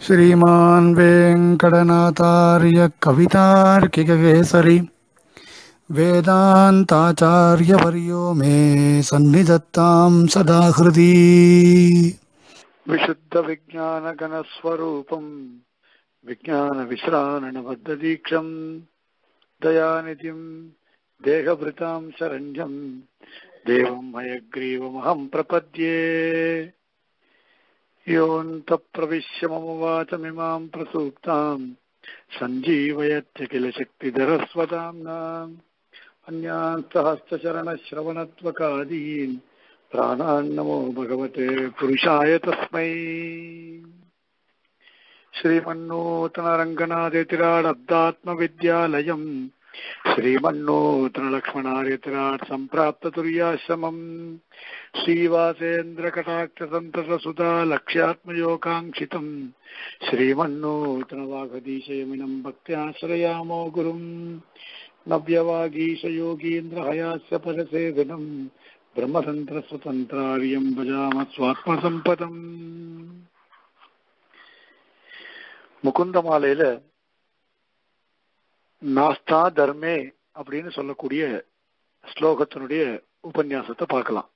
श्रीमान् वेङ्कटनाथार्य कवितार्किककेसरी वेदान्ताचार्यवर्यो मे सन्निधत्तां सदा हृदि विशुद्धविज्ञानगणस्वरूपं विज्ञानविश्राणबद्धदीक्षं दयानिधिं देहभृतां शरण्यं देवं हयग्रीवमहं प्रपद्ये। योऽन्तःप्रविश्य मम वाचमिमां प्रसूप्तां सञ्जीवयत्य किल शक्तिधरस्वदाम्नाम् अन्यान् सहस्रचरणश्रवणत्वकादीन् प्राणान्नमो भगवते पुरुषाय तस्मै। श्रीमन्नूतनरङ्गनाथयतिराडब्दात्मविद्यालयम् श्रीमन्नूतनलक्ष्मणार्यतिराट् सम्प्राप्ततुर्याश्रमम् श्रीवासेन्द्रकटाक्षसन्ततसुधा लक्ष्यात्मयोगाङ्क्षितम् श्रीमन्नूतनवागधीशयमिनम् भक्त्याश्रयामो गुरुम् नव्यवागीशयोगीन्द्रहयास्य परसेविनम् ब्रह्मतन्त्रस्वतन्त्रार्यं भजामः स्वात्मसम्पदम्. முகுந்த மாலையில நாஸ்தா தர்மே அப்படின்னு சொல்லக்கூடிய ஸ்லோகத்தினுடைய உபன்யாசத்தை பார்க்கலாம்.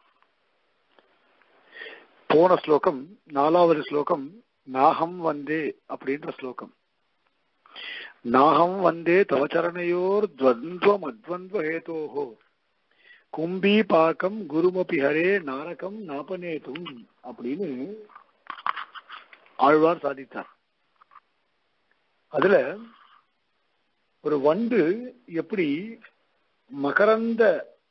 போன ஸ்லோகம் 4வது ஸ்லோகம் நாகம் வந்தே அப்படின்ற ஸ்லோகம். நாகம் வந்தே தவச்சரணையோர் துவந்த்வம் அத்வந்த்வ ஹேதோஹோ கும்பி பாக்கம் குருமபி ஹரே நாரகம் நாபனேதும் அப்படின்னு ஆழ்வார் சாதித்தார். அதுல ஒரு வண்டு எப்படி மகரந்த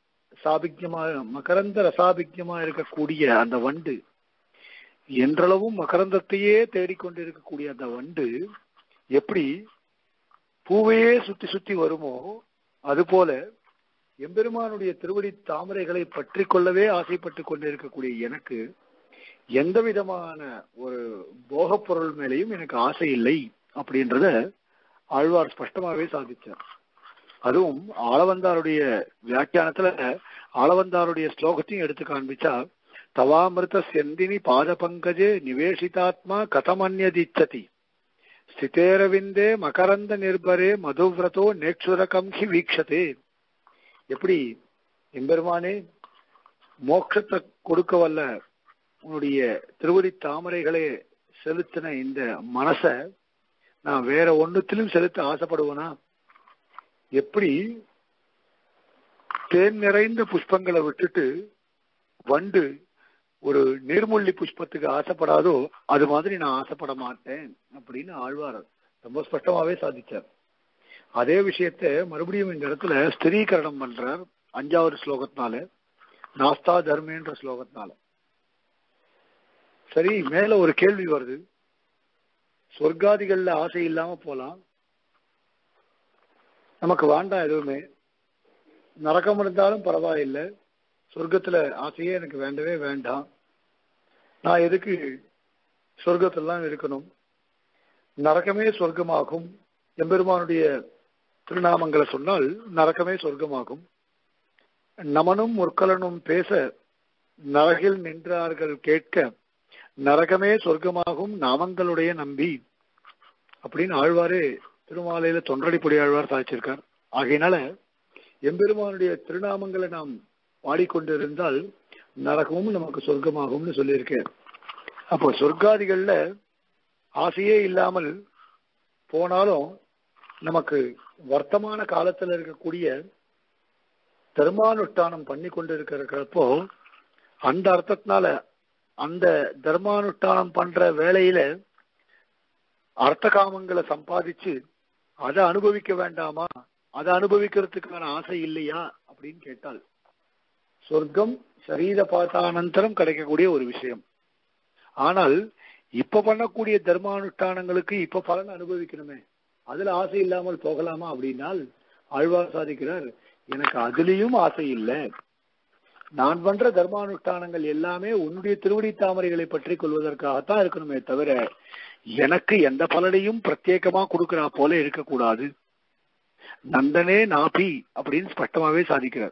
ரசாபிக்யமா இருக்கக்கூடிய அந்த வண்டு, என்றளவும் மகரந்தத்தையே தேடிக்கொண்டிருக்கக்கூடிய அந்த வண்டு எப்படி பூவையே சுத்தி சுத்தி வருமோ அதுபோல எம்பெருமானுடைய திருவடி தாமரைகளை பற்றி கொள்ளவே ஆசைப்பட்டு கொண்டிருக்கக்கூடிய எனக்கு எந்த விதமான ஒரு போகப் பொருள் மேலேயும் எனக்கு ஆசை இல்லை அப்படின்றத ஆழ்வார் ஸ்பஷ்டமாவே சாதிச்சார். அதுவும் ஆளவந்தாருடைய வியாக்கியானத்துல ஆளவந்தாருடைய ஸ்லோகத்தையும் எடுத்து காண்பிச்சா, தவாமிருத செந்தினி பாத பங்கஜே நிவேஷிதாத்மா கதமன்யதிச்சதி ஸ்திதேரவிந்தே மகரந்த நிர்பரே மதுவிரதோ நேக்ஷுரகம் ஹி வீக்ஷதே. எப்படி எம்பெருமானே மோட்சத்தை கொடுக்க வல்ல உன்னுடைய திருவடி தாமரைகளே செலுத்தின இந்த மனச நான் வேற ஒண்ணுத்திலும் செலுத்த ஆசைப்படுவேனா? எப்படி தேன் நிறைந்த புஷ்பங்களை விட்டுட்டு வண்டு ஒரு நீர்மூழ்கி புஷ்பத்துக்கு ஆசைப்படாதோ அது மாதிரி நான் ஆசைப்பட மாட்டேன் அப்படின்னு ஆழ்வார் ரொம்ப ஸ்பஷ்டமாவே சாதிச்சார். அதே விஷயத்த மறுபடியும் இந்த இடத்துல ஸ்திரீகரணம் பண்றார் 5வது ஸ்லோகத்தினால, நாஸ்தா தர்மேன்ற ஸ்லோகத்தினால. சரி, மேல ஒரு கேள்வி வருது. சொர்க்காதிகள்ல ஆசை இல்லாம போலாம், நமக்கு வேண்டாம் எதுவுமே, நரகம் இருந்தாலும் பரவாயில்லை, சொர்க்கத்துல ஆசையே எனக்கு வேண்டவே வேண்டாம், நான் எதுக்கு சொர்க்கத்திலாம் இருக்கணும், நரகமே சொர்க்கமாகும், எம்பெருமானுடைய திருநாமங்களை சொன்னால் நரகமே சொர்க்கமாகும், நமனும் முற்கலனும் பேச நரகில் நின்றார்கள் கேட்க நரகமே சொர்க்கமாகும் நாமங்களுடைய நம்பி அப்படின்னு ஆழ்வாரே திருமாலையில தொன்றடிப்பொடி ஆழ்வார் சாதிச்சிருக்கார். ஆகையினால எம்பெருமானுடைய திருநாமங்களை நாம் பாடிக்கொண்டிருந்தால் நரகமும் நமக்கு சொர்க்கமாகும்னு சொல்லியிருக்கேன். அப்போ சொர்க்காதிகள்ல ஆசையே இல்லாமல் போனாலும் நமக்கு வர்த்தமான காலத்துல இருக்கக்கூடிய தர்மானுஷ்டானம் பண்ணி கொண்டு இருக்கிறப்போ அந்த அர்த்தத்தினால அந்த தர்மானுஷ்டானம் பண்ற வேளையில அர்த்த காமங்களை சம்பாதிச்சு அதை அனுபவிக்க வேண்டாமா, அதை அனுபவிக்கிறதுக்கான ஆசை இல்லையா அப்படின்னு கேட்டால் சொர்க்கம் சரீர பாத்தானந்தரம் கிடைக்கக்கூடிய ஒரு விஷயம். ஆனால் இப்ப பண்ணக்கூடிய தர்மானுஷ்டானங்களுக்கு இப்ப பலன் அனுபவிக்கணுமே, அதுல ஆசை இல்லாமல் போகலாமா அப்படின்னால் ஆழ்வார் சாதிக்கிறார், எனக்கு அதுலயும் ஆசை இல்லை, நான் பண்ற தர்மானுஷ்டானங்கள் எல்லாமே உன்னுடைய திருவடி தாமரைகளை பற்றி கொள்வதற்காகத்தான் இருக்கணுமே தவிர எனக்கு எந்த பலனையும் பிரத்யேகமா கொடுக்கிறா போல இருக்கக்கூடாது. நந்தனே நாபி அப்படின்னு ஸ்பஷ்டமாவே சாதிக்கிறார்.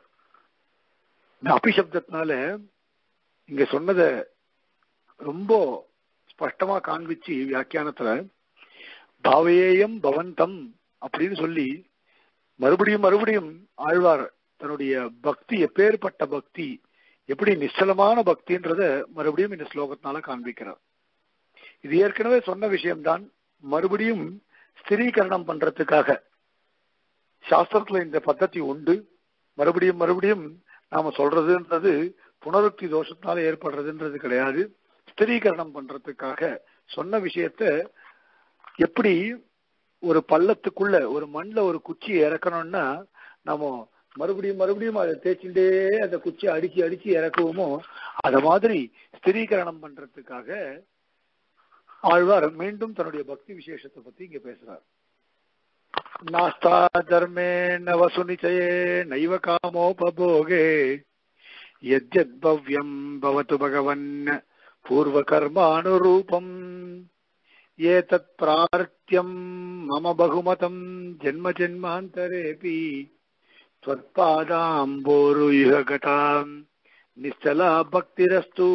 நாபி சப்தத்தினால இங்க சொன்னதை ரொம்ப ஸ்பஷ்டமா காண்பிச்சு வியாக்கியானத்துல பாவையேயம் பவந்தம் அப்படின்னு சொல்லி மறுபடியும் மறுபடியும் ஆழ்வார் தன்னுடைய பக்தி எப்பேற்பட்ட பக்தி, எப்படி நிச்சலமான பக்தின்றத மறுபடியும் இந்த ஸ்லோகத்தினால காண்பிக்கிறார். இது ஏற்கனவே சொன்ன விஷயம்தான், மறுபடியும் ஸ்திரீகரணம் பண்றதுக்காக சாஸ்திரத்துல இந்த பద్ధதி உண்டு. மறுபடியும் மறுபடியும் நாம சொல்றதுன்றது புனருக்தி தோஷத்தினால ஏற்படுறதுன்றது கிடையாது. ஸ்திரீகரணம் பண்றதுக்காக சொன்ன விஷயத்த எப்படி ஒரு பள்ளத்துக்குள்ள ஒரு மண்ல ஒரு குச்சியை இறக்கணும்னா நம்ம மறுபடியும் மறுபடியும் அதை தேய்ச்சிண்டே அந்த குச்சியை அடிச்சு அடிச்சு இறக்குவோமோ, அத மாதிரி ஸ்திரீகரணம் பண்றதுக்காக ஆழ்வார் மீண்டும் தன்னுடைய பக்தி விசேஷத்தை பத்தி இங்க பேசுறார். நாஸ்தா தர்மே நவசு நிச்சயே நைவ காமோபபோகே யத்யத் பவ்யம் பவது பகவன் பூர்வ கர்மானுரூபம் ஏதத் பிரார்த்தியம் மம பகுமதம் ஜென்ம ஜென்மாந்தரேபி त्वत्पादाम्बोरुह गताम् निश्चला भक्तिरस्तु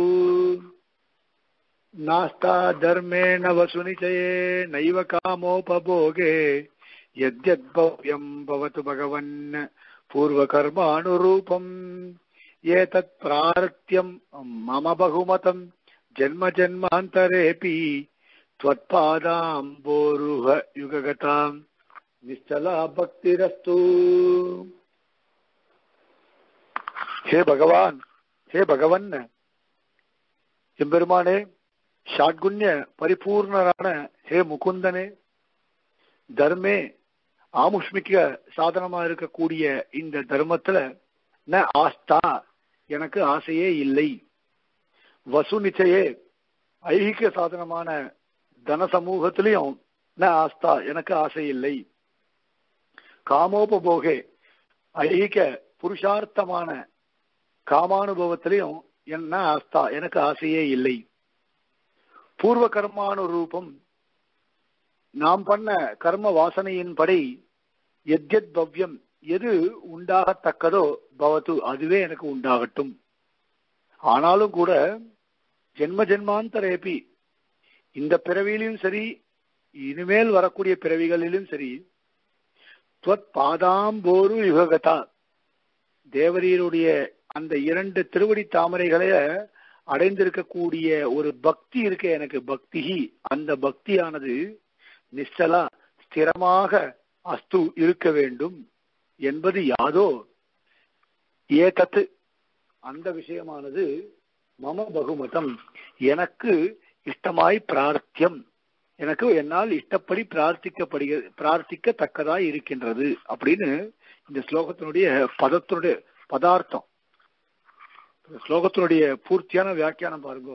नास्ता धर्मेण वसुनिचये नैव कामोपभोगे यद्यद्भव्यम् भवतु भगवन् पूर्वकर्मानुरूपम् एतत् प्रार्थ्यम् मम बहुमतम् जन्म जन्मान्तरेऽपि त्वत्पादाम्बोरुह युगगताम् निश्चला भक्तिरस्तु. हे भगवान, हे भगवन, எம்பெருமானே, ஷாட்குண்ய பரிபூர்ணரான ஹே முகுந்தனே, தர்மே ஆமுஷ்மிக சாதனமா இருக்கக்கூடிய இந்த தர்மத்துல ந ஆஸ்தா எனக்கு ஆசையே இல்லை, வசு நிச்சயே ஐகிக சாதனமான தன சமூகத்திலையும் ந ஆஸ்தா எனக்கு ஆசை இல்லை, காமோபபோகே ஐகிக புருஷார்த்தமான காமானுபவத்திலையும் என்ன ஆஸ்தா எனக்கு ஆசையே இல்லை, பூர்வ கர்மானுரூபம் நாம் பண்ண கர்ம வாசனையின்படி எத்யத் பவ்யம் எது உண்டாகத்தக்கதோ பவது அதுவே எனக்கு உண்டாகட்டும். ஆனாலும் கூட ஜென்ம ஜென்மாந்தரேபி இந்த பிறவியிலும் சரி இனிமேல் வரக்கூடிய பிறவிகளிலும் சரி துவத் பாதாம்போரு யுககதா தேவரீருடைய அந்த இரண்டு திருவடி தாமரைகளை அடைந்திருக்கக்கூடிய ஒரு பக்தி இருக்க எனக்கு பக்தி, அந்த பக்தியானது நிச்சலா ஸ்திரமாக அஸ்து இருக்க வேண்டும் என்பது யாதோ ஏகத்து அந்த விஷயமானது மம பகுமதம் எனக்கு இஷ்டமாய் பிரார்த்தியம் எனக்கு என்னால் இஷ்டப்படி பிரார்த்திக்கத்தக்கதாய் இருக்கின்றது அப்படின்னு இந்த ஸ்லோகத்தினுடைய பதத்தினுடைய பதார்த்தம். ஸ்லோகத்தினுடைய பூர்த்தியான வியாக்கியானம் பாருங்க.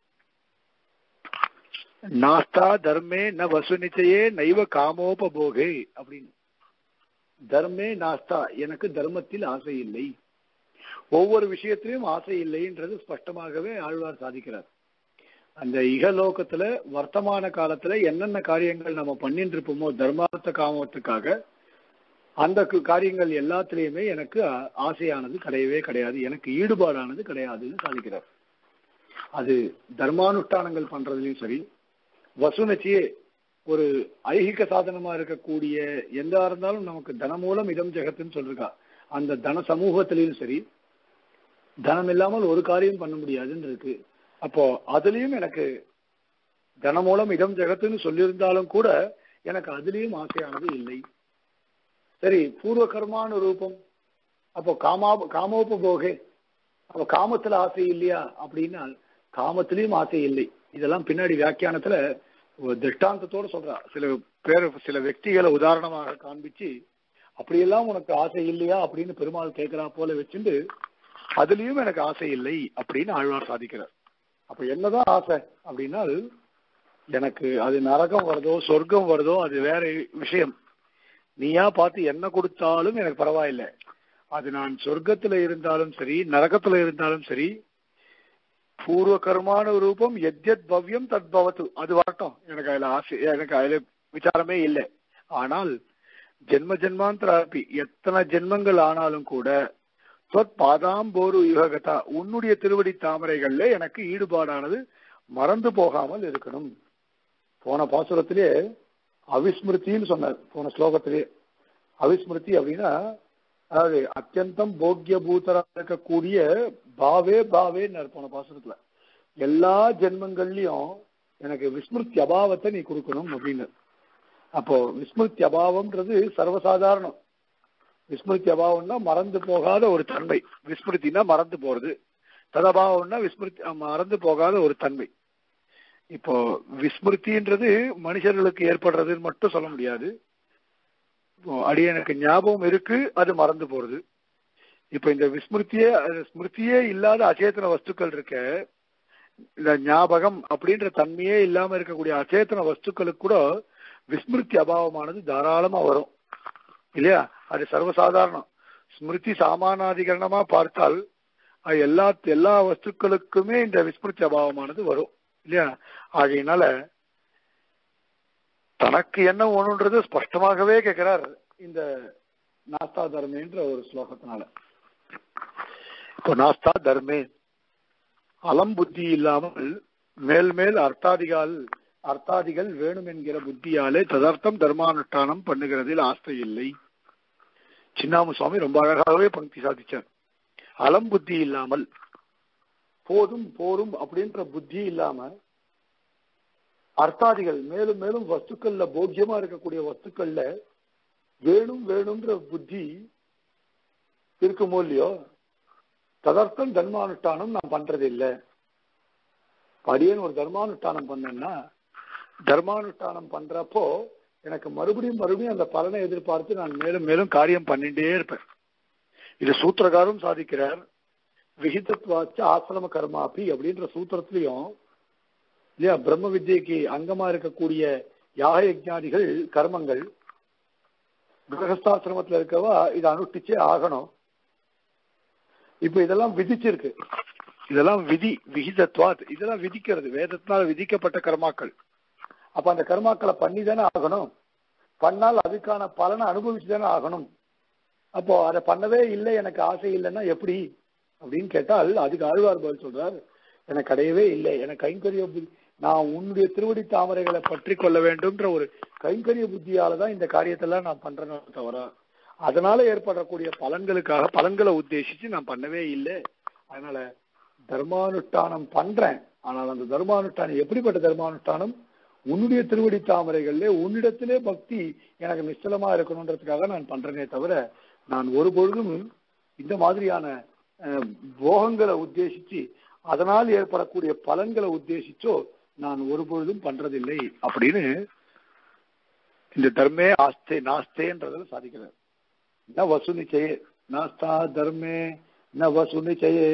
நாஸ்தா தர்மே ந வசு நிச்சயே நைவ காமோபபோகே அப்படின்னு. தர்மே நாஸ்தா எனக்கு தர்மத்தில் ஆசை இல்லை, ஒவ்வொரு விஷயத்திலும் ஆசை இல்லைன்றது ஸ்பஷ்டமாகவே ஆழ்வார் சாதிக்கிறார். அந்த இகலோகத்துல வர்த்தமான காலத்துல என்னென்ன காரியங்கள் நம்ம பண்ணிட்டு இருப்போமோ தர்மார்த்த காமத்துக்காக அந்த காரியங்கள் எல்லாத்திலையுமே எனக்கு ஆசையானது கிடையவே கிடையாது, எனக்கு ஈடுபாடானது கிடையாதுன்னு சாதிக்கிறார். அது தர்மானுஷ்டானங்கள் பண்றதுலயும் சரி, வசுனச்சியே ஒரு ஐகிக சாதனமா இருக்கக்கூடிய எந்தா இருந்தாலும் நமக்கு தன மூலம் இதம் ஜெகத்துன்னு சொல்லிருக்கா, அந்த தன சமூகத்திலையும் சரி தனம் இல்லாமல் ஒரு காரியம் பண்ண முடியாதுன்னு இருக்கு. அப்போ அதுலயும் எனக்கு தன மூலம் இதம் ஜெகத்துன்னு சொல்லியிருந்தாலும் கூட எனக்கு அதுலயும் ஆசையானது இல்லை. சரி, பூர்வ கர்மானு ரூபம், அப்போ காமோபபோகே, அப்போ காமத்துல ஆசை இல்லையா அப்படின்னா காமத்திலையும் ஆசை இல்லை. இதெல்லாம் பின்னாடி வியாக்கியானத்துல ஒரு திருஷ்டாந்தத்தோடு சொல்றா. சில వ్యక్తిகளை உதாரணமாக காண்பிச்சு அப்படியெல்லாம் உனக்கு ஆசை இல்லையா அப்படின்னு பெருமாள் கேட்கிறா போல வச்சுட்டு அதுலயும் எனக்கு ஆசை இல்லை அப்படின்னு ஆழ்வார் சாதிக்கிறார். அப்ப என்னதான் ஆசை அப்படின்னா எனக்கு அது நரகம் வருதோ சொர்க்கம் வருதோ அது வேற விஷயம். நீயா பார்த்து என்ன கொடுத்தாலும் எனக்கு பரவாயில்லை, அது நான் சொர்க்கத்துல இருந்தாலும் சரி நரகத்துல இருந்தாலும் சரி, பூர்வ கர்மான ரூபம் எத்யத் பவ்யம் தத் பவது அது வரட்டும், எனக்கு அதுல ஆசை, எனக்கு அதுல விசாரமே இல்லை. ஆனால் ஜென்ம ஜென்மாந்தராபி எத்தனை ஜென்மங்கள் ஆனாலும் கூட தொத் பாதாம்போரு யுககதா உன்னுடைய திருவடி தாமரைகள்ல எனக்கு ஈடுபாடானது மறந்து போகாமல் இருக்கணும். போன பாசுரத்திலே அவிஸ்மிருத்தின்னு சொன்னார். போன ஸ்லோகத்திலே அவிஸ்மிருதி அப்படின்னா அதாவது அத்தியந்தம் போக்கிய பூத்தரா இருக்கக்கூடிய பாவே பாவேன்னு போன பாசுரத்துல எல்லா ஜென்மங்கள்லயும் எனக்கு விஸ்மிருத்தி அபாவத்தை நீ கொடுக்கணும் அப்படின்னு. அப்போ விஸ்மிருத்தி அபாவம்ன்றது சர்வசாதாரணம். விஸ்மிருத்தி அபாவம்னா மறந்து போகாத ஒரு தன்மை. விஸ்மிருத்தினா மறந்து போறது, ததபாவம்னா விஸ்மிருத்தி மறந்து போகாத ஒரு தன்மை. இப்போ விஸ்மிருத்தின்றது மனுஷர்களுக்கு ஏற்படுறதுன்னு மட்டும் சொல்ல முடியாது. அடியனுக்கு ஞாபகம் இருக்கு, அது மறந்து போறது. இப்ப இந்த ஸ்மிருத்தியே இல்லாத அச்சேதன வஸ்துக்கள் இருக்க, இந்த ஞாபகம் அப்படின்ற தன்மையே இல்லாம இருக்கக்கூடிய அச்சேதன வஸ்துக்களுக்கு கூட விஸ்மிருத்தி அபாவமானது தாராளமா வரும் இல்லையா? அது சர்வசாதாரணம். ஸ்மிருதி சாமானாதிகரணமா பார்த்தால் எல்லா வஸ்துக்களுக்குமே இந்த விஸ்மிருத்தி அபாவமானது வரும் இல்லையா? ஆகையினால தனக்கு என்ன ஒண்ணுன்றது ஸ்பஷ்டமாகவே கேட்கிறார் இந்த நாஸ்தா தர்மேன்ற ஒரு ஸ்லோகத்தினால. இப்போ நாஸ்தா தர்மே அலம் புத்தி இல்லாமல் மேல் மேல் அர்த்தாதிகள் வேணும் என்கிற புத்தியாலே ததர்த்தம் தர்மானுஷ்டானம் பண்ணுகிறதில் ஆஸ்தை இல்லை. சின்னாமு சுவாமி ரொம்ப அழகாகவே பங்கி சாதிச்சார். அலம் புத்தி இல்லாமல் போதும் போரும் அப்படின்ற புத்தி இல்லாம அர்த்தாதிகள் மேலும் மேலும் வஸ்துக்கள்ல போக்கியமா இருக்கக்கூடிய வஸ்துக்கள்ல வேணும் வேணும்ன்ற புத்தி இருக்குமோ இல்லையோ, ததர்த்தம் தர்மானுஷ்டானம் நான் பண்றது இல்லை. படியேன்னு ஒரு தர்மானுஷ்டானம் பண்ணேன்னா தர்மானுஷ்டானம் பண்றப்போ எனக்கு மறுபடியும் அந்த பலனை எதிர்பார்த்து நான் மேலும் மேலும் காரியம் பண்ணிட்டே இருப்பேன். இது சூத்திரகாரும் சாதிக்கிறார். விஹிதத்வாச்ச ஆசிரம கர்மாபி அப்படின்ற சூத்திரத்திலையும் இல்லையா, பிரம்ம வித்யக்கு அங்கமா இருக்கக்கூடிய யாக யஜ்ஞாதிகள் கர்மங்கள் கிரகஸ்தாசிரமத்துல இருக்கவா இதை அனுஷ்டிச்சே ஆகணும். இப்ப இதெல்லாம் விதிச்சிருக்கு, இதெல்லாம் விகிதத்வாத், இதெல்லாம் விதிக்கிறது, வேதத்தினால் விதிக்கப்பட்ட கர்மாக்கள். அப்ப அந்த கர்மாக்களை பண்ணி தானே ஆகணும். பண்ணால் அதுக்கான பலனை அனுபவிச்சு தானே ஆகணும். அப்போ அதை பண்ணவே இல்லை, எனக்கு ஆசை இல்லைன்னா எப்படி அப்படின்னு கேட்டால் அதுக்கு ஆழ்வார் பதில் சொல்றார், எனக்கு கிடையவே இல்லை, எனக்கு கைங்கரிய புத்தி, நான் உன்னுடைய திருவடி தாமரைகளை பற்றி கொள்ள வேண்டும்ன்ற ஒரு கைங்கரிய புத்தியாலதான் இந்த காரியத்தெல்லாம் நான் பண்றேன்னு தவிர அதனால ஏற்படக்கூடிய பலன்களை உத்தேசிச்சு நான் பண்ணவே இல்லை. அதனால தர்மானுஷ்டானம் பண்றேன். ஆனால் அந்த தர்மானுஷ்டானம் எப்படிப்பட்ட தர்மானுஷ்டானம்? உன்னுடைய திருவடி தாமரைகள்ல உன்னிடத்திலே பக்தி எனக்கு நிச்சலமா இருக்கணும்ன்றதுக்காக நான் பண்றேனே தவிர நான் ஒரு பொழுதும் இந்த மாதிரியான போகங்களை உத்தேசிச்சு அதனால் ஏற்படக்கூடிய பலன்களை உத்தேசிச்சோ நான் ஒரு பொழுதும் பண்றதில்லை அப்படின்னு இந்த தர்மே ஆஸ்தே நாஸ்தேன்றதுல சாதிக்கிறார். ந வசு நிச்சயே நாஸ்தா தர்மே ந வசு நிச்சயே.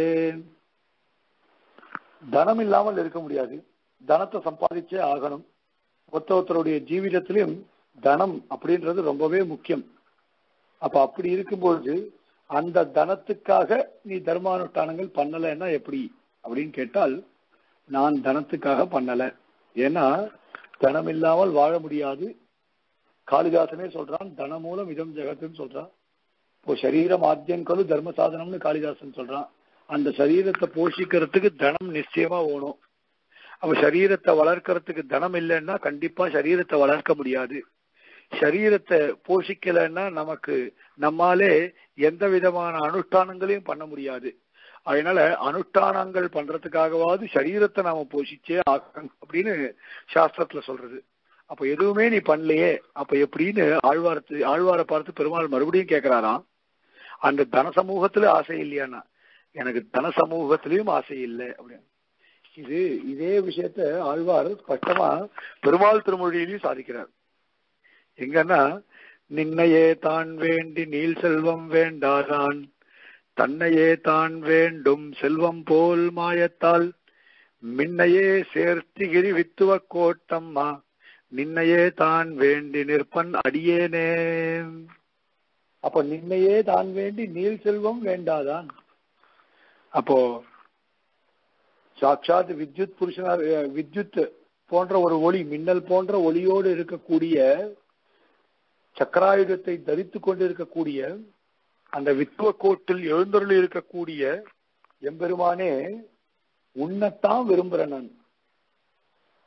தனம் இல்லாமல் இருக்க முடியாது, தனத்தை சம்பாதிச்சே ஆகணும். ஒருத்தருடைய ஜீவிதத்திலும் தனம் அப்படின்றது ரொம்பவே முக்கியம். அப்ப அப்படி இருக்கும்போது அந்த தனத்துக்காக நீ தர்மானுஷ்டானங்கள் பண்ணலைன்னா எப்படி அப்படின்னு கேட்டால் நான் தனத்துக்காக பண்ணல. ஏன்னா தனம் இல்லாமல் வாழ முடியாது. காளிதாசனே சொல்றான், தன மூலம் இதம் ஜெகத்துன்னு சொல்றான். இப்போ சரீரம் ஆத்தியங்கலு தர்ம சாதனம்னு காளிதாசன் சொல்றான். அந்த சரீரத்தை போஷிக்கிறதுக்கு தனம் நிச்சயமா வேணும். அப்ப சரீரத்தை வளர்க்கறதுக்கு தனம் இல்லைன்னா கண்டிப்பா சரீரத்தை வளர்க்க முடியாது. சரீரத்தை போஷிக்கலைன்னா நம்மாலே எந்த விதமான அனுஷ்டானங்களையும் பண்ண முடியாது. அதனால அனுஷ்டானங்கள் பண்றதுக்காகவாது சரீரத்தை நாம போஷிச்சே ஆகணும் அப்படின்னு சாஸ்திரத்துல சொல்றது. அப்ப எதுவுமே நீ பண்ணலையே அப்ப எப்படின்னு ஆழ்வாரை பார்த்து பெருமாள் மறுபடியும் கேட்கிறாராம், அந்த தன சமூகத்துல ஆசை இல்லையானா? எனக்கு தன சமூகத்திலயும் ஆசை இல்லை அப்படின்னு. இதே விஷயத்த ஆழ்வார் ஸ்பஷ்டமா பெருமாள் திருமொழியிலையும் சாதிக்கிறார். எங்கன்னா, நின்னையே தான் வேண்டி நீள் செல்வம் வேண்டாதான், தன்னையே தான் வேண்டும் செல்வம் போல் மாயத்தால், மின்னையே சேர்த்திகிரி வித்துவ கோட்டம்மா, நின்னையே தான் வேண்டி நிற்பன் அடியேனே. அப்ப நின்னையே தான் வேண்டி நீள் செல்வம் வேண்டாதான். அப்போ சாட்சாத் வித்யுத் புருஷனார், வித்யுத் போன்ற ஒரு ஒளி, மின்னல் போன்ற ஒளியோடு இருக்கக்கூடிய சக்கராயுதத்தை தரித்து கொண்டு இருக்கக்கூடிய அந்த வித்துவ கோட்டில் எழுந்தருள் இருக்கக்கூடிய எம்பெருமானே, உன்னைத்தான் விரும்புறேன் நான்.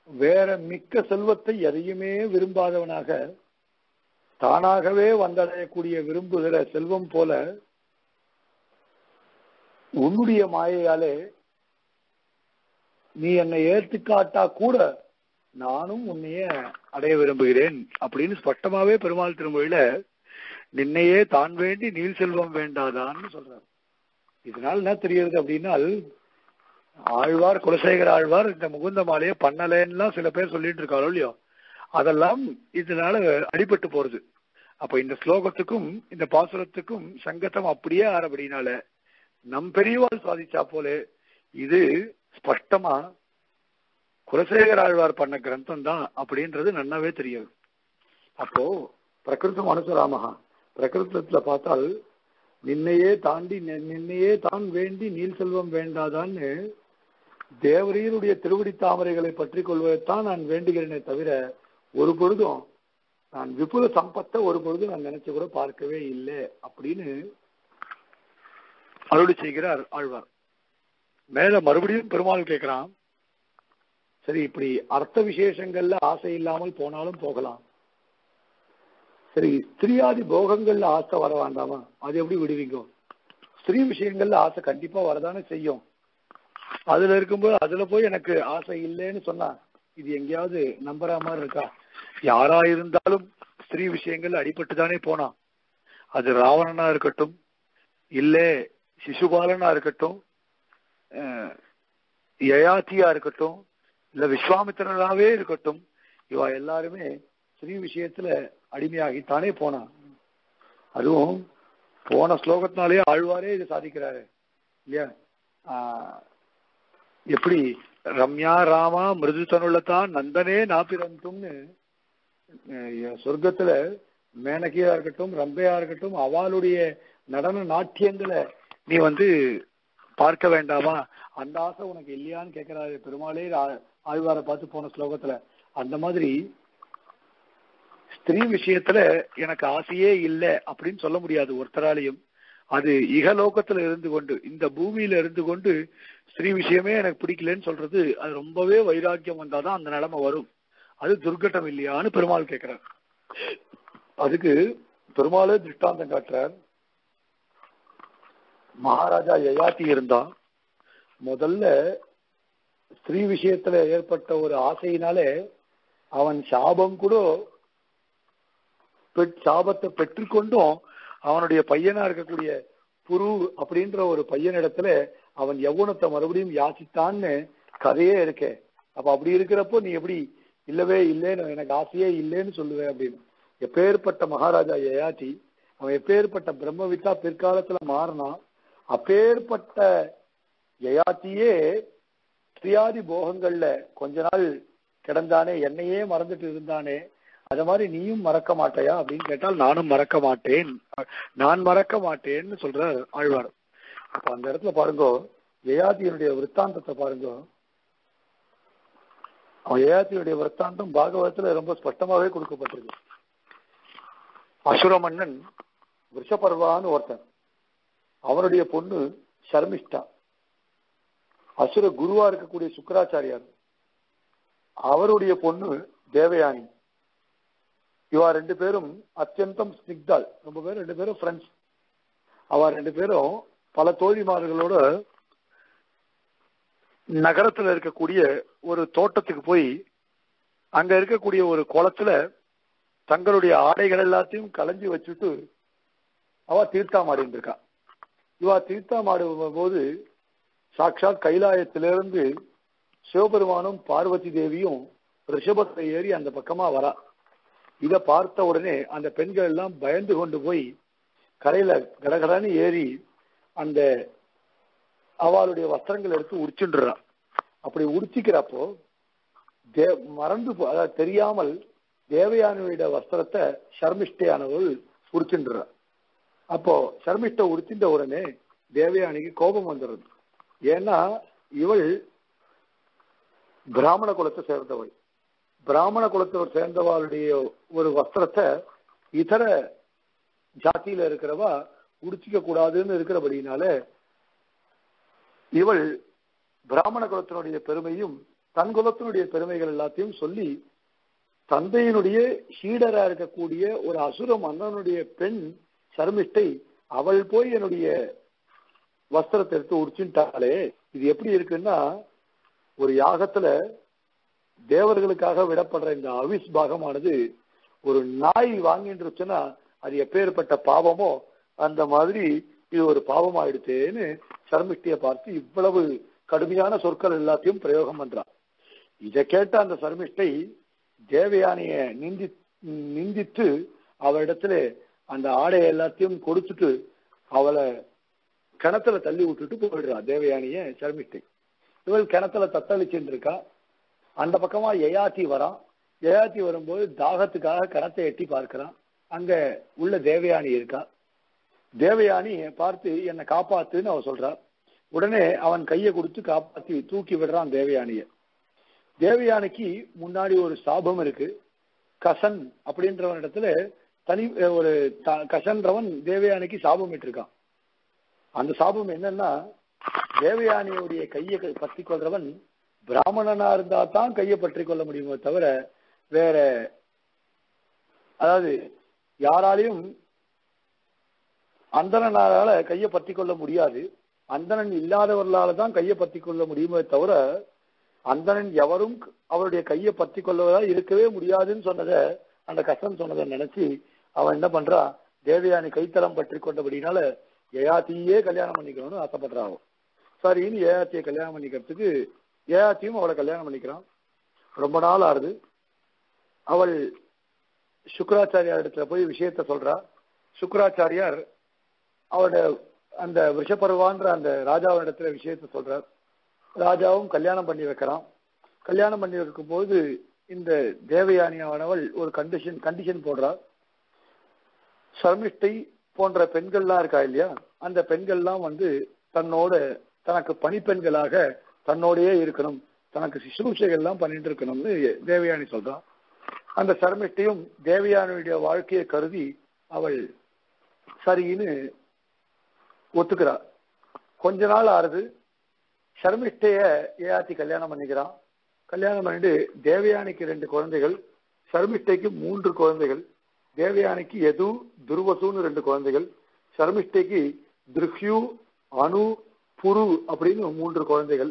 வேற மிக்க செல்வத்தை எதையுமே விரும்பாதவனாக தானாகவே வந்தடையக்கூடிய விரும்புகிற செல்வம் போல உன்னுடைய மாயையாலே நீ என்னை ஏற்றுக்காட்டா கூட நானும் உன்னைய அடைய விரும்புகிறேன் அப்படின்னு ஸ்பஷ்டமாவே பெருமாள் திருமொழியில நின்னையே தான் வேண்டி நீள் செல்வம் வேண்டாதான்னு சொல்றாரு. இதனால என்ன தெரியுது அப்படின்னா, ஆழ்வார் குலசேகர ஆழ்வார் இந்த முகுந்த மாலையை பண்ணலன்னா சில பேர் சொல்லிட்டு இருக்காளோ இல்லையோ, அதெல்லாம் இதனால அடிபட்டு போறது. அப்ப இந்த ஸ்லோகத்துக்கும் இந்த பாசுரத்துக்கும் சங்கத்தம் அப்படியே ஆறபடினால நம் பெரியவாள் சாதிச்சா போல இது ஸ்பஷ்டமா குலசேகர ஆழ்வார் பண்ண கிரந்தம் தான் அப்படின்றது நன்னாவே தெரியாது. அப்போ பிரகிருதம் அனுசராமகா, பிரகிருதத்துல பார்த்தால் நின்னையே தாண்டி நின்னையே தான் வேண்டி நீல் செல்வம் வேண்டாதான்னு தேவரீருடைய திருவடி தாமரைகளை பற்றி கொள்வதைத்தான் நான் வேண்டுகிறேனே தவிர ஒரு பொழுதும் நான் விபுல சம்பத்தை ஒரு பொழுதும் நான் நினைச்சு கூட பார்க்கவே இல்லை அப்படின்னு அருளி செய்கிறார் ஆழ்வார். மேல மறுபடியும் பெருமாள் கேட்கிறான், சரி இப்படி அர்த்த விசேஷங்கள்ல ஆசை இல்லாமல் போனாலும் போகலாம், சரி ஸ்திரீயாதி போகங்கள்ல ஆசை வர வேண்டாமா, அது எப்படி விடுவீங்க? ஸ்திரீ விஷயங்கள்ல ஆசை கண்டிப்பா வரதானே செய்யும். அதுல இருக்கும்போது அதுல போய் எனக்கு ஆசை இல்லைன்னு சொன்னா இது எங்கேயாவது நம்புற மாதிரி இருக்கா? யாரா இருந்தாலும் ஸ்திரீ விஷயங்கள்ல அடிபட்டு தானே போனா, அது ராவணனா இருக்கட்டும், இல்ல சிசுபாலனா இருக்கட்டும், யயாத்தியா இருக்கட்டும், இல்ல விஸ்வாமித்திரனாவே இருக்கட்டும், இவ எல்லாருமே ஸ்ரீ விஷயத்துல அடிமையாகித்தானே போனான். அதுவும் போன ஸ்லோகத்தினாலே ஆழ்வாரே இது சாதிக்கிறாரு இல்லையா? எப்படி ரம்யா ராமா மிருது தனுள்ளதான் நந்தனே நாபிரந்தும்னு சொர்க்கத்துல மேனகியா இருக்கட்டும் ரம்பையா இருக்கட்டும் அவளுடைய நடன நாட்டியங்களை நீ பார்க்க வேண்டாமா, அந்த ஆசை உனக்கு இல்லையான்னு கேட்கிறாரு பெருமாளே ஆழ்வாரை பார்த்து போன ஸ்லோகத்துல. அந்த மாதிரி ஸ்திரீ விஷயத்துல எனக்கு ஆசையே இல்லை அப்படின்னு சொல்ல முடியாது ஒருத்தராலையும். அது இகலோகத்துல இருந்து கொண்டு இந்த பூமியில இருந்து கொண்டு ஸ்திரீ விஷயமே எனக்கு பிடிக்கலன்னு சொல்றது அது ரொம்பவே வைராக்கியம் வந்தாதான் அந்த நிலைமை வரும். அது துர்கட்டம் இல்லையான்னு பெருமாள் கேட்கிறார். அதுக்கு பெருமாளே திருஷ்டாந்தம் காட்டுறார். மகாராஜா யயாதி இருந்தா முதல்ல ஸ்திரீ விஷயத்துல ஏற்பட்ட ஒரு ஆசையினாலே அவன் சாபம் கூட சாபத்தை பெற்றுக்கொண்டும் அவனுடைய பையனா இருக்கக்கூடிய புரு அப்படின்ற ஒரு பையனிடத்துல அவன் யௌவனத்தை மறுபடியும் யாசித்தான்னு கதையே இருக்கே. அப்ப அப்படி இருக்கிறப்போ நீ எப்படி இல்லவே இல்லைன்னு எனக்கு ஆசையே இல்லைன்னு சொல்லுவேன் அப்படின்னு. எப்பேற்பட்ட மகாராஜா யயாதி, அவன் எப்பேற்பட்ட பிரம்மவித்தா பிற்காலத்துல மாறினான். அப்பேற்பட்ட யயாத்தியே ஸ்ரீயாதி போகங்கள்ல கொஞ்ச நாள் கிடந்தானே, என்னையே மறந்துட்டு இருந்தானே, அத மாதிரி நீயும் மறக்க மாட்டையா அப்படின்னு கேட்டால் நானும் மறக்க மாட்டேன், நான் மறக்க மாட்டேன்னு சொல்ற ஆழ்வார். அப்ப அந்த இடத்துல பாருங்க யயாதியினுடைய விற்த்தாந்தத்தை பாருங்க. அவன் யயாதியுடைய விற்த்தாந்தம் பாகவதத்துல ரொம்ப ஸ்பஷ்டமாவே கொடுக்கப்பட்டிருக்கு. அசுர மன்னன் விஷபர்வான்னு ஒருத்தன், அவனுடைய பொண்ணு ஷர்மிஷ்டா. அசுர குருவா இருக்கக்கூடிய சுக்கராச்சாரியார், அவருடைய பொண்ணு தேவயானி. இவா ரெண்டு பேரும் அத்தியந்தம் ஸ்னிக்தாள், ரொம்ப பேர் ரெண்டு பேரும் ஃப்ரெண்ட்ஸ். அவ ரெண்டு பேரும் பல தோழிமார்களோட நகரத்துல இருக்கக்கூடிய ஒரு தோட்டத்துக்கு போய் அங்க இருக்கக்கூடிய ஒரு குளத்துல தங்களுடைய ஆடைகள் எல்லாத்தையும் களைஞ்சி வச்சுட்டு அவ தீர்த்தாமாடின்னு இருக்கா. இவா தீர்த்தாமாடும் போது சாட்சாத் கைலாயத்திலிருந்து சிவபெருமானும் பார்வதி தேவியும் ரிஷபத்தை ஏறி அந்த பக்கமா வரா. இத பார்த்த உடனே அந்த பெண்கள் எல்லாம் பயந்து கொண்டு போய் கரையில கடகடன்னு ஏறி அந்த அவளுடைய வஸ்திரங்கள் எடுத்து உடிச்சுடுறான். அப்படி உடிச்சிக்கிறப்போ மறந்து அதாவது தெரியாமல் தேவயானியுடைய வஸ்திரத்தை ஷர்மிஷ்டையானவள் உடிச்சுடுறான். அப்போ ஷர்மிஷ்டை உடிச்சின்ற உடனே தேவயானிக்கு கோபம் வந்துடுது. ஏன்னா இவள் பிராமண குலத்தை சேர்ந்தவள். பிராமண குலத்தவர் சேர்ந்தவாளுடைய ஒரு வஸ்திரத்தை இதர ஜாத்தியில இருக்கிறவா உடிச்சிக்க கூடாதுன்னு இருக்கிறபடினால இவள் பிராமண குலத்தினுடைய பெருமையும் தன் குலத்தினுடைய பெருமைகள் எல்லாத்தையும் சொல்லி தந்தையினுடைய சீடரா இருக்கக்கூடிய ஒரு அசுர மன்னனுடைய பெண் சர்மிஷ்டை அவள் போய் என்னுடைய வஸ்திரத்தை எடுத்து உடிச்சுட்டாலே இது எப்படி இருக்குன்னா ஒரு யாகத்துல தேவர்களுக்காக விடப்படுற இந்த அவிஸ் பாகமானது ஒரு நாய் வாங்கிட்டுருச்சுன்னா அது எப்பேற்பட்ட பாவமோ அந்த மாதிரி இது ஒரு பாவம் ஆயிடுச்சேன்னு சர்மிஷ்டியை பார்த்து இவ்வளவு கடுமையான சொற்கள் எல்லாத்தையும் பிரயோகம் பண்றான். இதை கேட்ட அந்த சர்மிஷ்டை தேவயானிய நிந்தித்து அவளிடத்துல அந்த ஆடையை எல்லாத்தையும் கொடுத்துட்டு அவளை கிணத்துல தள்ளி விட்டுட்டு போயிடுறா. தேவயானிய சர்மிஷ்டை இவள் கிணத்துல தத்தளிச்சுட்டு இருக்கா. அந்த பக்கமா யயாதி வரான். யயாதி வரும்போது தாகத்துக்காக கிணத்தை எட்டி பார்க்கிறான். அங்க உள்ள தேவயானி இருக்கா. தேவயானி பார்த்து என்னை காப்பாத்துன்னு அவ சொல்றா. உடனே அவன் கையை கொடுத்து காப்பாத்தி தூக்கி விடுறான் தேவயானிய. தேவயானிக்கு முன்னாடி ஒரு சாபம் இருக்கு. கசன் அப்படின்றவன் இடத்துல தனி ஒரு கசன்றவன் தேவயானிக்கு சாபம் இட்டிருக்கான். அந்த சாபம் என்னன்னா தேவயானியுடைய கையை பற்றி கொள்றவன் பிராமணனா இருந்தா தான் கையை பற்றி கொள்ள முடியுமோ தவிர வேற அதாவது யாராலையும் அந்தணனால கையை பற்றி கொள்ள முடியாது. அந்தணன் இல்லாதவர்களால தான் கையை பற்றி கொள்ள முடியுமே தவிர அந்தணன் எவரும் அவருடைய கையை பற்றி கொள்வதா இருக்கவே முடியாதுன்னு சொன்னதை அந்த கசன் சொன்னதை நினைச்சு அவன் என்ன பண்றான், தேவயானி கைத்தளம் பற்றி கொண்டபடினால யயாத்தியே கல்யாணம் பண்ணிக்கணும்னு ஆசைப்படுறான். சரின்னு யயாத்தியை கல்யாணம் பண்ணிக்கிறதுக்கு யயாத்தியும் அவளை கல்யாணம் பண்ணிக்கிறான். ரொம்ப நாள் ஆறுது. அவள் சுக்கராச்சாரியார் இடத்துல போய் விஷயத்த சொல்றா. சுக்கராச்சாரியார் அவரோட அந்த விஷபருவான்ற அந்த ராஜாவிடத்துல விஷயத்த சொல்றார். ராஜாவும் கல்யாணம் பண்ணி வைக்கிறான். கல்யாணம் பண்ணி வைக்கும் போது இந்த தேவயானியானவள் ஒரு கண்டிஷன் போடுறார். சர்மிஷ்டை போன்ற பெண்கள்லாம் இருக்கா இல்லையா, அந்த பெண்கள்லாம் தனக்கு பணிப்பெண்களாக தன்னோடையே இருக்கணும், தனக்கு சிசுரூஷைகள்லாம் பண்ணிட்டு இருக்கணும்னு தேவயானி சொல்றான். அந்த சர்மிஷ்டையும் தேவயானியுடைய வாழ்க்கையை கருதி அவள் சரின்னு ஒத்துக்கிறா. கொஞ்ச நாள் ஆறுது. சர்மிஷ்டைய யயாத்தி கல்யாணம் பண்ணிக்கிறான். கல்யாணம் பண்ணிட்டு தேவயானிக்கு 2 குழந்தைகள், சர்மிஷ்டைக்கு 3 குழந்தைகள். தேவயானிக்கு எது துர்வசுன்னு 2 குழந்தைகள், சர்மிஷ்டைக்கு திருஹ்யு அணு புரு அப்படின்னு 3 குழந்தைகள்.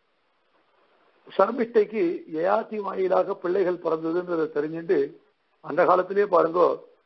சர்மிஷ்டைக்கு யயாத்தி வாயிலாக பிள்ளைகள் பிறந்ததுன்றதை தெரிஞ்சுட்டு அந்த காலத்திலேயே பாருங்க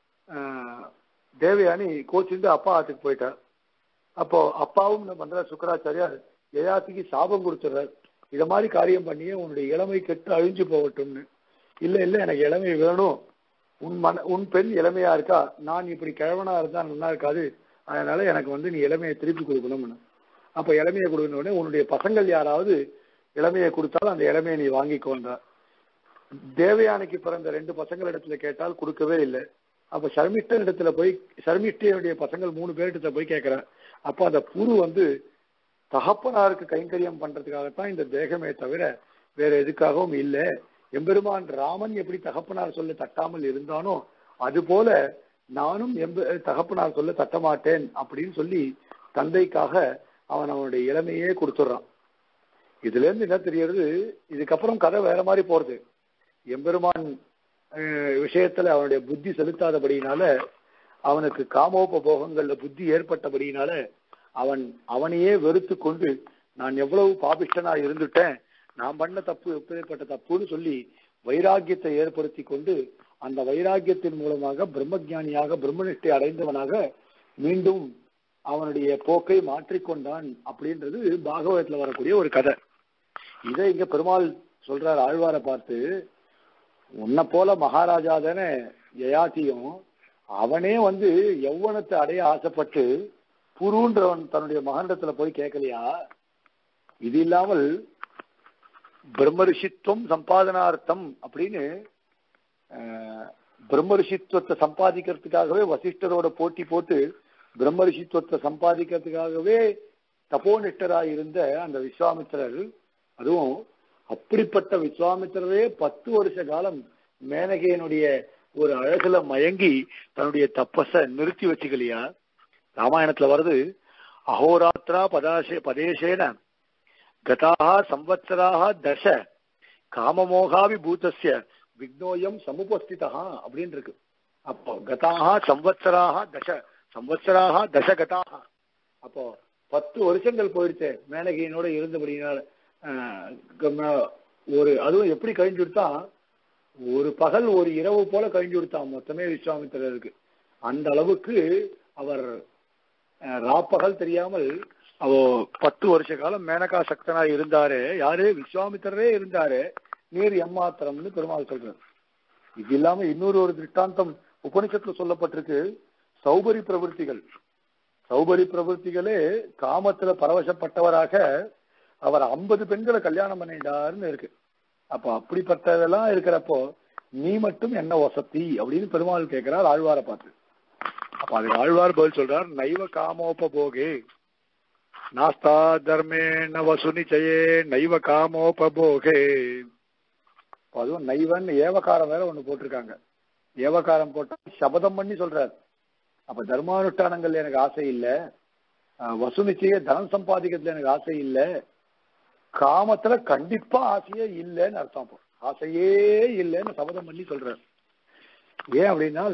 தேவயானி கோச்சிட்டு அப்பா ஆத்துக்கு போயிட்டார். அப்போ அப்பாவும் என்ன பண்ற, சுக்கராச்சாரியார் யயாத்திக்கு சாபம் கொடுத்துறார். இத மாதிரி காரியம் பண்ணியே உன்னுடைய இளமை கெட்டு அழிஞ்சு போகட்டும்னு. இல்ல எனக்கு இளமை வேணும், உன் பெண் இளமையா இருக்கா, நான் இப்படி கிழவனா இருந்தா நல்லா இருக்காது, அதனால எனக்கு நீ இளமையை திருப்பி கொடுக்கணும்னு. அப்ப இளமையை கொடுக்கணும்னே உன்னுடைய பசங்கள் யாராவது இளமையை கொடுத்தாலும் அந்த இளமையை நீ வாங்கிக்கோண்டா. தேவயானிக்கு பிறந்த 2 பசங்கள் இடத்துல கேட்டால் கொடுக்கவே இல்லை. அப்ப சர்மிஷ்டன் இடத்துல போய் சர்மிஷ்டையுடைய பசங்கள் 3 பேர்கிட்ட போய் கேட்கிற. அப்ப அந்த புரு தகப்பனாருக்கு கைங்கரியம் பண்றதுக்காகத்தான் இந்த தேகமே தவிர வேற எதுக்காகவும் இல்லை. எம்பெருமான் ராமன் எப்படி தகப்பனார் சொல்ல தட்டாமல் இருந்தானோ அது போல நானும் தகப்பனார் சொல்ல தட்டமாட்டேன் அப்படின்னு சொல்லி தந்தைக்காக அவனுடைய இளமையே கொடுத்துடுறான். இதுல இருந்து என்ன தெரியுது, இதுக்கப்புறம் கதை வேற மாதிரி போறது. எம்பெருமான் விஷயத்துல அவனுடைய புத்தி செலுத்தாதபடியினால, அவனுக்கு காமோபபோகங்கள்ல புத்தி ஏற்பட்டபடியினால அவனையே வெறுத்து கொண்டு நான் எவ்வளவு பாபிஷ்டனா இருந்துட்டேன், நான் பண்ண தப்பு எப்பேற்பட்ட தப்புன்னு சொல்லி வைராக்கியத்தை ஏற்படுத்தி கொண்டு அந்த வைராக்கியத்தின் மூலமாக பிரம்மஜானியாக பிரம்மனிஷ்டை அடைந்தவனாக மீண்டும் அவனுடைய போக்கை மாற்றிக்கொண்டான் அப்படின்றது பாகவதத்துல வரக்கூடிய ஒரு கதை. இதை இங்க பெருமாள் சொல்றார் ஆழ்வாரை பார்த்து, உன்னை போல மகாராஜா தானே யயாத்தியும், அவனே யௌவனத்தை அடைய ஆசைப்பட்டு புருன்றவன் தன்னுடைய மகனிடத்துல போய் கேட்கலையா? இது இல்லாமல் பிரம்மரிஷித்துவம் சம்பாதனார்த்தம் அப்படின்னு பிரம்மரிஷித்துவத்தை சம்பாதிக்கிறதுக்காகவே வசிஷ்டரோட போட்டி போட்டு பிரம்மரிஷித்துவத்தை சம்பாதிக்கிறதுக்காகவே தபோனிஷ்டராய் இருந்த அந்த விஸ்வாமித்திரர், அதுவும் அப்படிப்பட்ட விஸ்வாமித்திரரே 10 வருஷ காலம் மேனகையனுடைய ஒரு அழகுல மயங்கி தன்னுடைய தப்பச நிறுத்தி வச்சுக்கலையா? ராமாயணத்துல வருது, அஹோராத்ரா பதேசேன கதாக சம்வத்சராக தச காமமோகாவி பூதஸ்ய விக்னோயம் சமுபஸ்திதா அப்படின்னு இருக்கு. அப்போ கதாக சம்வத்சராக தசகதாக, அப்போ 10 வருஷங்கள் போயிடுச்சு மேனகியினோட இருந்தபடினால. அதுவும் எப்படி கழிஞ்சு கொடுத்தா, ஒரு பகல் ஒரு இரவு போல கழிஞ்சு கொடுத்தான் மொத்தமே விஸ்வாமித்திரருக்கு. அந்த அளவுக்கு அவர் ராப்பகல் தெரியாமல் 10 வருஷ காலம் மேனகா சக்தனா இருந்தாரு. யாரு? விஸ்வாமித்திரரே இருந்தாரு. நீர் எம்மாத்திரம்னு பெருமாள் சொல்றாரு. இது இல்லாம இன்னொரு ஒரு திருஷ்டாந்தம் உபனிஷத்துல சொல்லப்பட்டிருக்கு. சௌபரி பிரவருத்திகளே காமத்துல பரவசப்பட்டவராக அவர் 50 பெண்களை கல்யாணம் பண்ணிட்டாருன்னு இருக்கு. அப்ப அப்படிப்பட்டதெல்லாம் இருக்கிறப்போ நீ மட்டும் என்ன வசதி அப்படின்னு பெருமாள் கேட்கிறார் ஆழ்வாரை பார்த்து. அப்ப அதுக்கு ஆழ்வார் பதில் சொல்றார், நைவ காமோபபோகே நாஸ்தா தர்மே நவசுனிச்சயே நைவ காமோபபோகே. அதுவும் நைவன்னு ஏவகாரம் வேற ஒண்ணு போட்டிருக்காங்க. ஏவகாரம் போட்டா சபதம் பண்ணி சொல்றாரு. அப்ப தர்மானுஷ்டானங்கள் எனக்கு ஆசை இல்லை, வசூலிச்சையே தனம் சம்பாதிக்கிறதுல எனக்கு ஆசை இல்லை, காமத்துல கண்டிப்பா ஆசையே இல்லைன்னு அர்த்தம். ஆசையே இல்லைன்னு சபதம் பண்ணி சொல்றாரு. ஏன் அப்படின்னா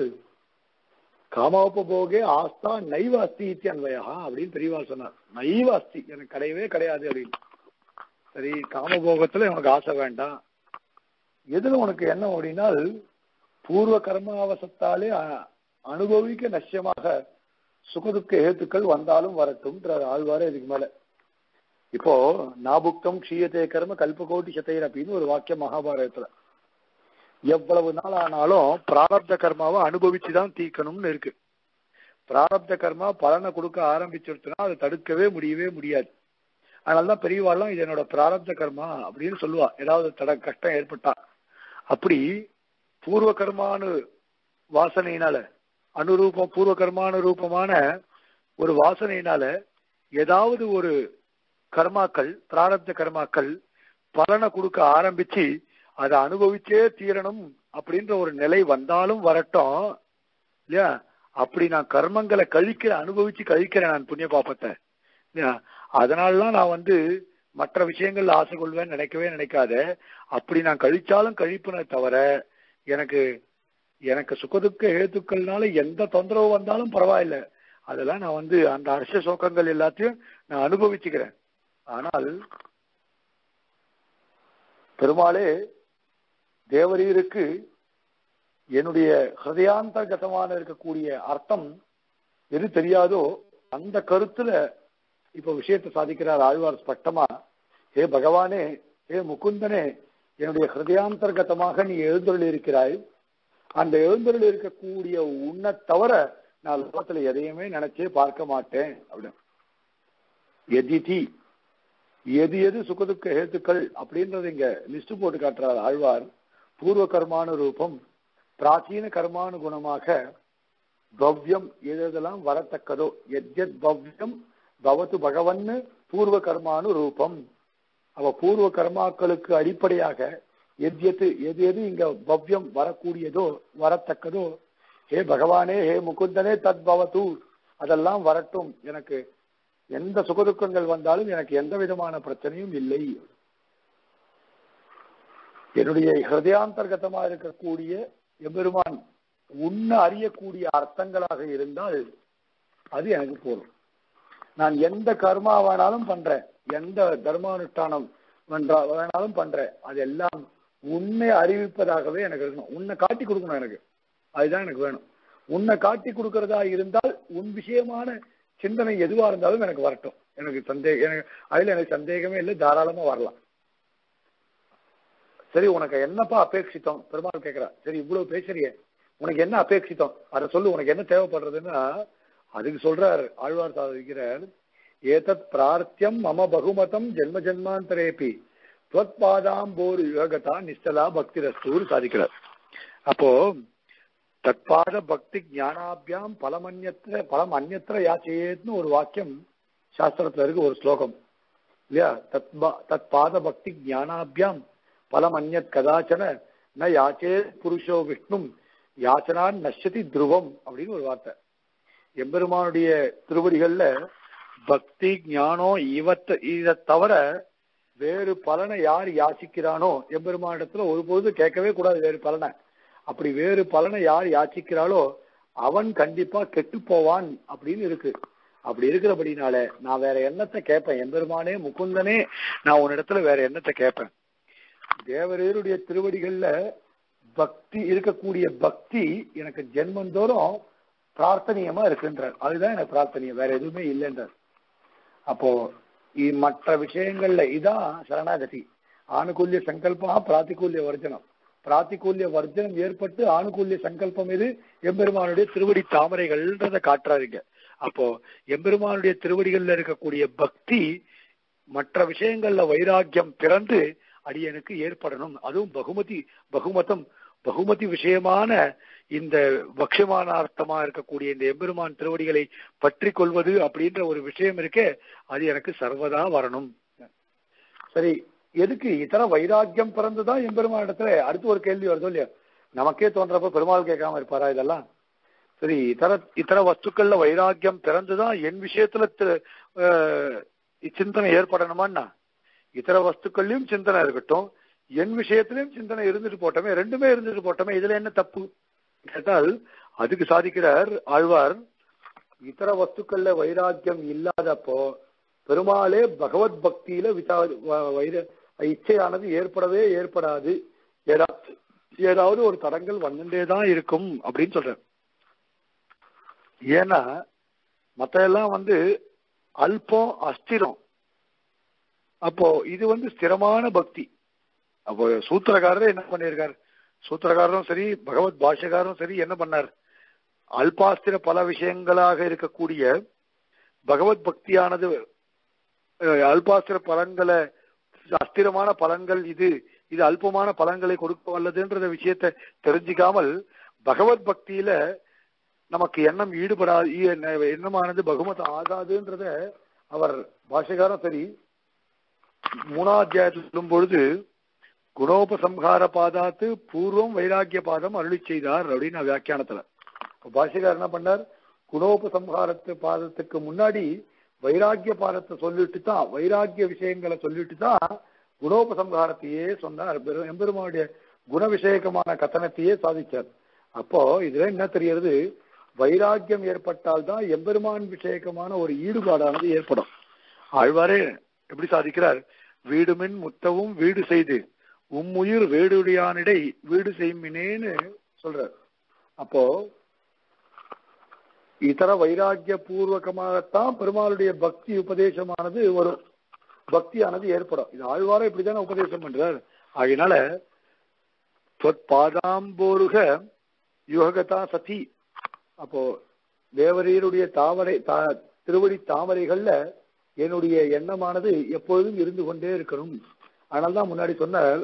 காமோபபோகே ஆஸ்தா நைவ அஸ்தி இத்தியன்வயா அப்படின்னு பெரியவாள் சொன்னார். நைவ அஸ்தி, எனக்கு கிடையவே கிடையாது அப்படின்னு. சரி, காமபோகத்துல உனக்கு ஆசை வேண்டாம், எதுல உனக்கு என்ன அப்படின்னா பூர்வ கர்மாவசத்தாலே அனுபவிக்க நஷ்யமாக சுகதுக்க ஏத்துக்கள் வந்தாலும் வரட்டும் ஆழ்வாரே. இதுக்கு மேல இப்போ நாபுக்தம் க்ஷீயத்தே கர்ம கல்பகோட்டி சதைர் அப்படின்னு ஒரு வாக்கியம் மகாபாரதத்துல. எவ்வளவு நாள் ஆனாலும் பிராரப்த கர்மாவை அனுபவிச்சுதான் தீக்கணும்னு இருக்கு. பிராரப்த கர்மா பலனை கொடுக்க ஆரம்பிச்சிருச்சுன்னா அதை தடுக்கவே முடியவே முடியாது. அதனாலதான் பெரியவாள்லாம் இது என்னோட பிராரப்த கர்மா அப்படின்னு சொல்லுவா ஏதாவது கஷ்டம் ஏற்பட்டா. அப்படி பூர்வ கர்மானு வாசனையினால அனுரூபம் பூர்வ கர்மானுரூபமான ஒரு வாசனையினால ஏதாவது ஒரு கர்மாக்கள் பிராரப்த கர்மாக்கள் பலனை கொடுக்க ஆரம்பிச்சு அதை அனுபவிச்சே தீரணும் அப்படின்ற ஒரு நிலை வந்தாலும் வரட்டும் இல்லையா. அப்படி நான் கர்மங்களை அனுபவிச்சு கழிக்கிறேன் நான் புண்ணிய பாப்பத்தை இல்லையா. அதனாலலாம் நான் மற்ற விஷயங்கள் ஆசை கொள்வேன்னு நினைக்காத. அப்படி நான் கழிச்சாலும் கழிப்புனே தவிர எனக்கு சுகதுக்க ஹேத்துக்கள்னால எந்த தொந்தரவு வந்தாலும் பரவாயில்லை. அதெல்லாம் நான் அந்த ஹர்ஷ சோகங்கள் எல்லாத்தையும் நான் அனுபவிச்சுக்கிறேன். ஆனால் பெருமாளே தேவரீருக்கு என்னுடைய ஹிருதயாந்தர்கதமான இருக்கக்கூடிய அர்த்தம் எது தெரியாதோ அந்த கருத்துல இப்ப விஷயத்தை சாதிக்கிறார் ஆழ்வார் ஸ்பஷ்டமா. ஹே பகவானே, ஹே முகுந்தனே, என்னுடைய ஹிருதயாந்தர்கதமாக நீ எழுந்தருள் இருக்கிறாய். அந்த எழுந்தருள் இருக்கக்கூடிய உன்னை தவிர நான் லோகத்துல எதையுமே நினைச்சே பார்க்க மாட்டேன் அப்படின்னு. எது சுகதுக்க ஹேத்துக்கள் அப்படின்றது இங்க லிஸ்ட் போட்டு காட்டுறார் ஆழ்வார். பூர்வ கர்மானு ரூபம், பிராச்சீன கர்மானு குணமாக பவ்யம் எதெல்லாம் வரத்தக்கதோ எத்யத் பவ்யம் பவத்து பகவன்னு பூர்வ கர்மானு ரூபம். அவ பூர்வ கர்மாக்களுக்கு அடிப்படையாக எது இங்க பவ்யம் வரக்கூடியதோ வரத்தக்கதோ ஹே பகவானே, ஹே முகுந்தனே தத் பவத்து, அதெல்லாம் வரட்டும். எனக்கு எந்த சுகதுக்கங்கள் வந்தாலும் எனக்கு எந்த விதமான பிரச்சனையும் இல்லை. என்னுடைய ஹிருதயாந்தர்கதமா இருக்கக்கூடிய எம்பெருமான் உன்னை அறியக்கூடிய அர்த்தங்களாக இருந்தால் அது எனக்கு போதும். நான் எந்த கர்மா வேணாலும் பண்றேன், எந்த தர்மானுஷ்டானம் வேணாலும் பண்றேன், அதெல்லாம் உன்னை அறிவிப்பதாகவே எனக்கு இருக்கணும். உன்னை காட்டி கொடுக்கணும் எனக்கு, அதுதான் எனக்கு வேணும். உன்னை காட்டி கொடுக்கறதா இருந்தால் உன் விஷயமான சிந்தனை எதுவா இருந்தாலும் எனக்கு வரட்டும். எனக்கு சந்தேகமே இல்லை, தாராளமா வரலாம். சரி, உனக்கு என்னப்பா அபேட்சித்தம் பெருமாள் கேட்கிறா. சரி, இவ்வளவு பேசுறிய, உனக்கு என்ன அபேட்சித்தம் அதை சொல்லு, உனக்கு என்ன தேவைப்படுறதுன்னா அதுக்கு சொல்றார் ஆழ்வார் சாதிக்கிறார். ஏதத் பிரார்த்தியம் மம பகுமதம் ஜென்ம ஜென்மாந்தரேபி துவத்பாதாம்போர் யுககதா நிஷ்டலா பக்தி ரஸ்தூர் சாதிக்கிறார். அப்போ தற்பாத பக்தி ஞானாபியாம் பலம் அந்நியத்திர யாச்சேத்னு ஒரு வாக்கியம் சாஸ்திரத்துல இருக்கு, ஒரு ஸ்லோகம் இல்லையா. தற்பாத பக்தி ஞானாபியாம் பலம் அந்நியத் கதாச்சன ந யாச்சே புருஷோ விஷ்ணும் யாச்சனான் நஷ்யதி துருவம் அப்படின்னு ஒரு வார்த்தை. எம்பெருமானுடைய திருவடிகள்ல பக்தி ஞானம் இதை தவிர வேறு பலனை யார் யாச்சிக்கிறானோ எம்பெருமானிடத்துல ஒருபோது கேட்கவே கூடாது வேறு பலனை. அப்படி வேறு பலனை யார் யாச்சிக்கிறாளோ அவன் கண்டிப்பா கெட்டு போவான் அப்படின்னு இருக்கு. அப்படி இருக்கிறபடினால நான் வேற எண்ணத்தை கேட்பேன். எம்பெருமானே முகுந்தனே, நான் உன்னிடத்துல வேற எண்ணத்தை கேட்பேன். தேவரீருடைய திருவடிகள்ல பக்தி இருக்கக்கூடிய பக்தி எனக்கு ஜென்மந்தோறும் பிரார்த்தனியமா இருக்குன்றார். அதுதான் எனக்கு பிரார்த்தனியம், வேற எதுவுமே இல்லைன்றார். அப்போ மற்ற விஷயங்கள்ல இதான் சரணாகதி. ஆணுகூல்ய சங்கல்பா பிராத்திகூல்ய வர்ஜனம். பிராத்திகூல்ய வர்ஜனம் ஏற்பட்டு ஆணுகூல்ய சங்கல்பம் இது எம்பெருமானுடைய திருவடி தாமரைகள்ன்றத காட்டுறாருங்க. அப்போ எம்பெருமானுடைய திருவடிகள்ல இருக்கக்கூடிய பக்தி மற்ற விஷயங்கள்ல வைராக்கியம் பிறந்து அடியனுக்கு ஏற்படணும். அதுவும் பகுமதி விஷயமான இந்த பக்ஷமானார்த்தமா இருக்கக்கூடிய இந்த எம்பெருமான் திருவடிகளை பற்றி கொள்வது அப்படின்ற ஒரு விஷயம் இருக்கே, அது எனக்கு சர்வதா வரணும். சரி, எதுக்கு இத்தனை வைராக்கியம் பிறந்துதான் எம்பெருமான் இடத்துல அடுத்து ஒரு கேள்வி வருதோ இல்லையா? நமக்கே தோன்றப்ப பெருமாள் கேட்காம இருப்பாரா இதெல்லாம்? சரி, இத்தனை வஸ்துக்கள்ல வைராக்கியம் பிறந்துதான் என் விஷயத்துல சிந்தனை ஏற்படணுமான்னா, இத்தர வஸ்துக்கள்லயும் சிந்தனை இருக்கட்டும், என் விஷயத்திலையும் சிந்தனை இருந்துட்டு போட்டோமே, ரெண்டுமே இருந்துட்டு போட்டோமே, இதுல என்ன தப்பு கேட்டால் அதுக்கு சாதிக்கிறார் ஆழ்வார். இதர வஸ்துக்கள்ல வைராக்கியம் இல்லாதப்போ பெருமாளே பகவத் பக்தியில இச்சையானது ஏற்படவே ஏற்படாது. ஏதாவது ஒரு தடங்கள் வந்துட்டேதான் இருக்கும் அப்படின்னு சொல்ற. ஏன்னா மத்த எல்லாம் அல்பம் அஸ்திரம். அப்போ இது ஸ்திரமான பக்தி. அப்போ சூத்திரக்காரர் என்ன பண்ணியிருக்கார்? சூத்திரக்காரரும் சரி பகவத் பாஷ்யக்காரரும் சரி என்ன பண்ணார்? அல்பாஸ்திர பல விஷயங்களாக இருக்கக்கூடிய பகவத் பக்தியானது அல்பாஸ்திர பலன்களை, அஸ்திரமான பலன்கள் இது அல்பமான பலன்களை கொடுக்க வல்லதுன்ற விஷயத்தை தெரிஞ்சுக்காமல் பகவத் பக்தியில நமக்கு எண்ணம் ஈடுபடாது, எண்ணமானது பகுமதம் ஆகாதுன்றத அவர் பாஷ்யக்காரரும் சரி 3ஆம் அத்தியாயத்தில் சொல்லும் பொழுது குணோபசம்ஹார பாதாத்து பூர்வம் வைராக்கிய பாதம் அருளி செய்தார் அப்படின்னு வியாக்கியானத்துல. பாஷ்யக்காரர் என்ன பண்ணார்? குணோபசம்ஹாரத்து பாதத்துக்கு முன்னாடி வைராக்கிய பாதத்தை சொல்லிட்டு தான், வைராக்கிய விஷயங்களை சொல்லிட்டு தான் குணோபசம்ஹாரத்தையே சொன்னார். எம்பெருமானுடைய குண விஷயகமான கத்தனத்தையே சாதிச்சார். அப்போ இதுல என்ன தெரிகிறது? வைராக்கியம் ஏற்பட்டால்தான் எம்பெருமான் விஷயகமான ஒரு ஈடுபாடானது ஏற்படும். ஆழ்வாரே எப்படி சாதிக்கிறார்? வீடுமின் முத்தவும் வீடு செய்து உம்முயிர் வேடுடையானிடை வீடு செய்மினேன்னு சொல்றார். அப்போ இதர வைராக்கிய பூர்வகமாகத்தான் பெருமாளுடைய பக்தி உபதேசமானது வரும், பக்தியானது ஏற்படும். இது ஆழ்வார இப்படித்தானே உபதேசம் பண்றார். ஆகினால பாதாம்போருக யுககதா சதி. அப்போ தேவரீருடைய திருவடி தாமரைகள்ல என்னுடைய எண்ணமானது எப்பொழுதும் இருந்து கொண்டே இருக்கணும். அதனால்தான் முன்னாடி சொன்னார்,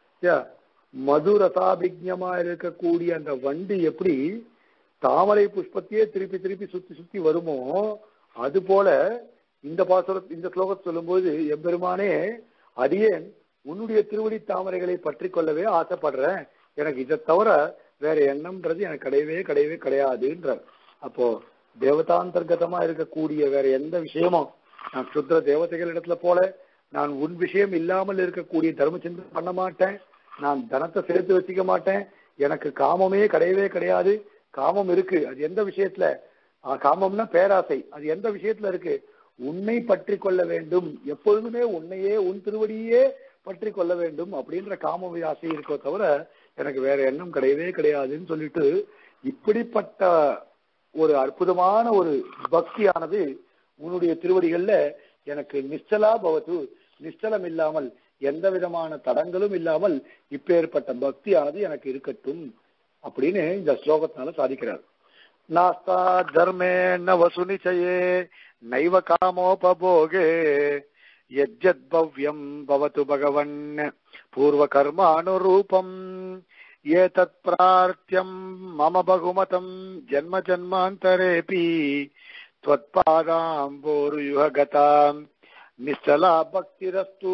மதுரசாபிஜமா இருக்கக்கூடிய அந்த வண்டி எப்படி தாமரை புஷ்பத்தையே திருப்பி திருப்பி சுத்தி சுத்தி வருமோ, அது போல இந்த ஸ்லோகத்தை சொல்லும்போது எம்பெருமானே அடியேன் உன்னுடைய திருவடி தாமரைகளை பற்றி கொள்ளவே ஆசைப்படுறேன், எனக்கு இதை தவிர வேற எண்ணம்ன்றது எனக்கு கிடையவே கிடையாதுன்றார். அப்போ தேவதாந்தர்கதமா இருக்கக்கூடிய வேற எந்த விஷயமும் நான் சுத்திர தேவதைகள் இடத்துல போல நான் உன் விஷயம் இல்லாமல் இருக்கக்கூடிய தர்ம சிந்தனை பண்ண மாட்டேன், நான் தனத்தை சேர்த்து வச்சுக்க மாட்டேன், எனக்கு காமமே கிடையவே கிடையாது. காமம் இருக்கு, அது எந்த விஷயத்துல? காமம்னா பேராசை, அது எந்த விஷயத்துல இருக்கு? உன்னை பற்றி கொள்ள வேண்டும், எப்பொழுதுமே உன்னையே உன் திருவடியே பற்றி கொள்ள வேண்டும் அப்படின்ற காம ஆசை இருக்கோ தவிர எனக்கு வேற எண்ணம் கிடையவே கிடையாதுன்னு சொல்லிட்டு இப்படிப்பட்ட ஒரு அற்புதமான ஒரு பக்தியானது உன்னுடைய திருவடிகள்ல எனக்கு நிச்சலா பவது, நிச்சலம் இல்லாமல் எந்த விதமான தடங்களும் இல்லாமல் இப்பேற்பட்ட பக்தியானது எனக்கு இருக்கட்டும் அப்படின்னு இந்த ஸ்லோகத்தினால சாதிக்கிறார். நாஸ்தா தர்மே நவசுனிச்சயே நைவ காமோபபோகே யஜ்ஜத் பவ்யம் பவது பகவன் பூர்வ கர்மானுரூபம் ஏதத் பிரார்த்தியம் மம பகுமதம் ஜன்ம ஜன்மாந்தரேபி त्वत्पादाम्बोरु युगगतां निश्चला भक्तिरस्तु.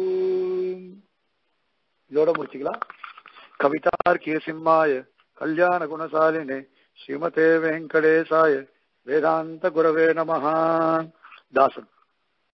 இதோட முடிச்சுக்கலாம். கவிதார்க்கிய சிம்மாய கல்யாண குணசாலினே ஸ்ரீமதே வெங்கடேசாய வேதாந்த குரவே நமஹ. தாசன்.